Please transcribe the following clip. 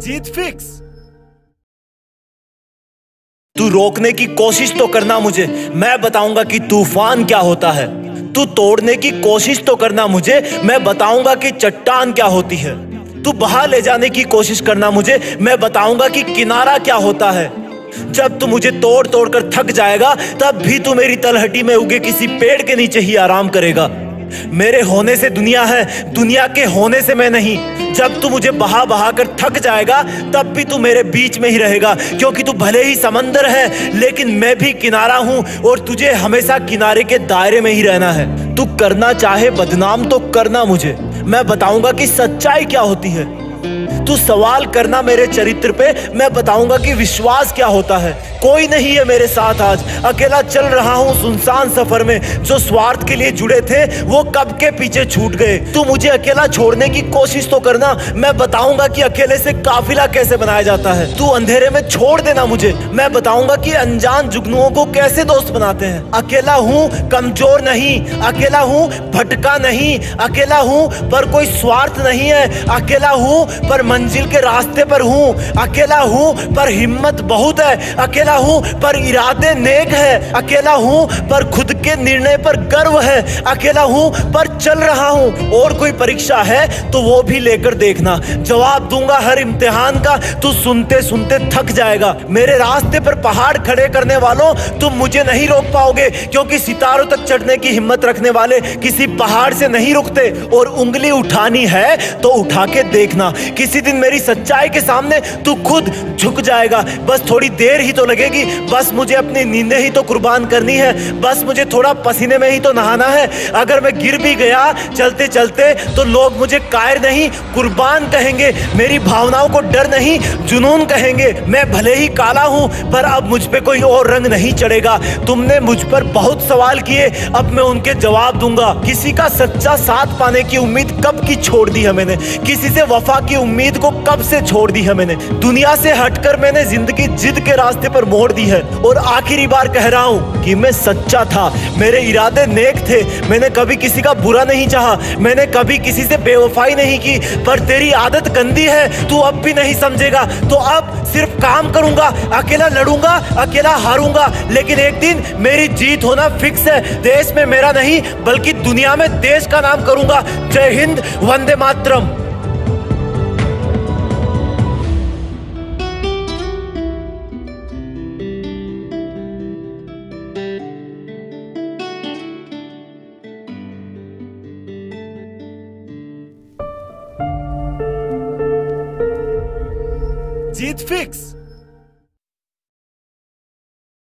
जीत fix. तू रोकने की कोशिश तो करना मुझे, मैं बताऊंगा कि तूफान क्या होता है। तू तोड़ने की कोशिश तो करना मुझे, मैं बताऊंगा कि चट्टान क्या होती है। तू बहा ले जाने की कोशिश करना मुझे, मैं बताऊंगा कि किनारा क्या होता है। जब तू मुझे तोड़ तोड़ कर थक जाएगा, तब भी तू मेरी तलहटी में उगे किसी पेड़ के नीचे ही आराम करेगा। मेरे होने से दुनिया है, दुनिया के होने से मैं नहीं। जब तू मुझे बहा बहा कर थक जाएगा, तब भी तू मेरे बीच में ही रहेगा, क्योंकि तू भले ही समंदर है, लेकिन मैं भी किनारा हूं और तुझे हमेशा किनारे के दायरे में ही रहना है। तू करना चाहे बदनाम तो करना मुझे, मैं बताऊंगा कि सच्चाई क्या होती है। तू सवाल करना मेरे चरित्र पे, मैं बताऊंगा कि विश्वास क्या होता है। कोई नहीं है मेरे साथ आज, अकेला चल रहा हूं सुनसान सफर में। जो स्वार्थ के लिए जुड़े थे वो कब के पीछे छूट गए। तू मुझे अकेला छोड़ने की कोशिश तो करना, मैं बताऊंगा कि अकेले से काफिला कैसे बनाया जाता है। तू अंधेरे में छोड़ देना मुझे, मैं बताऊंगा कि अनजान जुगनुओं को कैसे दोस्त बनाते हैं। अकेला हूं, कमजोर नहीं, अकेला हूं, भटका नहीं, अकेला हूं पर कोई स्वार्थ नहीं है, अकेला हूं पर मंजिल के रास्ते पर हूं, अकेला हूं पर हिम्मत बहुत है, अकेला हूं पर इरादे नेक है, अकेला हूं पर खुद के निर्णय पर गर्व है, अकेला हूं पर चल रहा हूं। और कोई परीक्षा है तो वो भी लेकर देखना, जवाब दूंगा हर इम्तिहान का, तू सुनते सुनते थक जाएगा। मेरे रास्ते पर पहाड़ खड़े करने वालों, तुम मुझे नहीं रोक पाओगे, क्योंकि सितारों तक चढ़ने की हिम्मत रखने वाले किसी पहाड़ से नहीं रुकते। और उंगली उठानी है तो उठा के देखना, किसी दिन मेरी सच्चाई के सामने तू खुद झुक जाएगा। बस थोड़ी देर ही तो लगेगी, बस मुझे अपनी नींदें ही तो कुर्बान करनी है, बस मुझे थोड़ा पसीने में ही तो नहाना है। अगर मैं गिर भी गया चलते चलते तो लोग मुझे कायर नहीं कुर्बान कहेंगे, मेरी भावनाओं को डर नहीं जुनून कहेंगे। मैं भले ही काला हूं पर अब मुझ पे कोई और रंग नहीं चढ़ेगा। तुमने मुझ पर बहुत सवाल किए, अब मैं उनके जवाब दूंगा। किसी का सच्चा साथ पाने की उम्मीद कब की छोड़ दी है मैंने, किसी से वफा की उम्मीद को कब से छोड़ दी है मैंने। दुनिया से हटकर मैंने जिंदगी जिद के रास्ते पर मोड़ दी है। और आखिरी बार कह रहा हूं कि मैं सच्चा था, मेरे इरादे नेक थे, मैंने कभी किसी का बुरा नहीं चाहा, मैंने कभी किसी से बेवफाई नहीं की। पर तेरी आदत गंदी है, तू अब भी नहीं समझेगा। तो अब सिर्फ काम करूंगा, अकेला लड़ूंगा, अकेला हारूंगा, लेकिन एक दिन मेरी जीत होना फिक्स है। देश में मेरा नहीं बल्कि दुनिया में देश का नाम करूंगा। जय हिंद, वंदे मातरम। जीत फिक्स।